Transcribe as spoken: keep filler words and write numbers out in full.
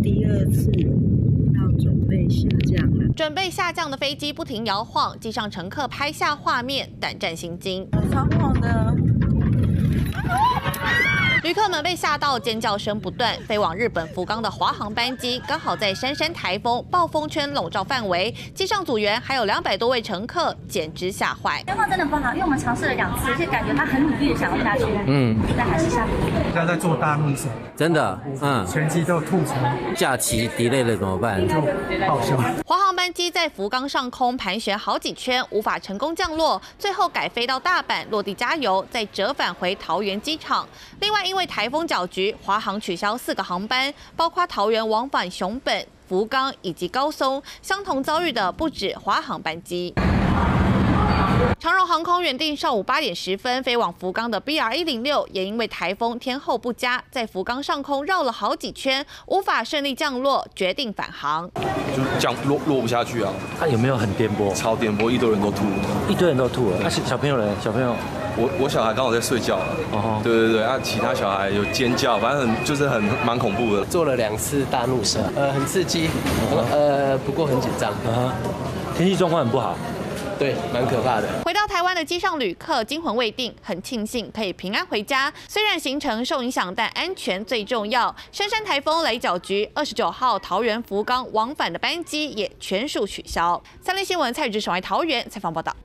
第二次要准备下降了。 准备下降的飞机不停摇晃，机上乘客拍下画面，胆战心惊。 超晃的。 旅客们被吓到，尖叫声不断。飞往日本福冈的华航班机刚好在珊珊台风暴风圈笼罩范围，机上组员还有两百多位乘客，简直吓坏。 状况真的不好，因为我们尝试了两次，而且感觉他很努力的想要下去，嗯，但还是下不去。 现在在做大怒神， 真的，嗯， 全机都吐槽。 假期 delay 了怎么办？ 就报销。 华航班机在福冈上空盘旋好几圈，无法成功降落，最后改飞到大阪落地加油，再折返回桃园机场。另外，因为台风搅局，华航取消四个航班，包括桃园往返熊本、福冈以及高松。相同遭遇的不止华航班机。 长荣航空原定上午八点十分飞往福冈的 B R 一零六，也因为台风天候不佳，在福冈上空绕了好几圈，无法顺利降落，决定返航。 就降落落不下去啊！ 它、啊、有没有很颠簸？ 超颠簸，一堆人都吐， 一堆人都吐了。那、啊、小朋友呢？小朋友， 我我小孩刚好在睡觉。哦，对对对，啊，其他小孩有尖叫，反正很就是很蛮恐怖的。 做了两次大怒神，呃，很刺激，呃，不过很紧张。啊， 天气状况很不好。 对，蛮可怕的。 回到台湾的机上旅客惊魂未定，很庆幸可以平安回家。虽然行程受影响，但安全最重要。珊珊台风来搅局，二十九号桃园福冈往返的班机也全数取消。三立新闻蔡宇智、沈怀桃园采访报道。